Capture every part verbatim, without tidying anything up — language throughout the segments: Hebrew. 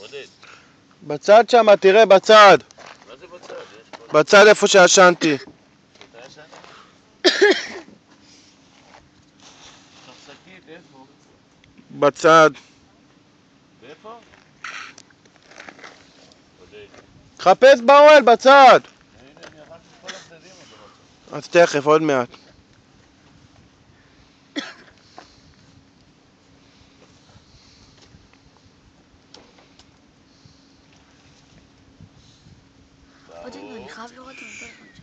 עודד. בצד שם, תראה, בצד. מה זה בצד? בצד איפה שישנתי. אתה ישן? שחשקית, איפה? בצד. ואיפה? עודד. חפש באוהל, בצד. הנה, אני אכלתי את כל הצדדים עוד בצד. אז תכף, עוד מעט. עודד, אני חייב לראות את הטלפון שלי.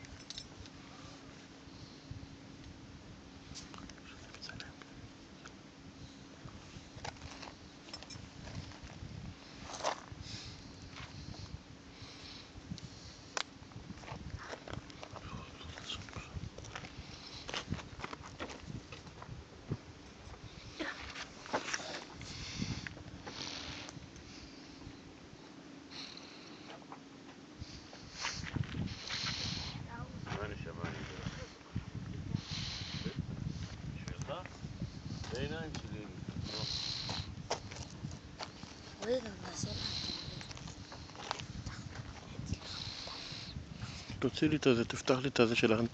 מה נשמה, אני יודע. בשבילך? זה העיניים שלי. עודד, אני מנסה להגיד. תוציא לי את הזה, תפתח לי את הזה של האנט...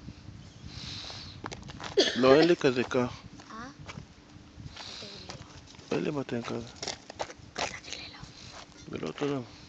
לא, אין לי כזה כך. אה? אין לי בטן כזה. אל תגיד לי לא. ולא תודה.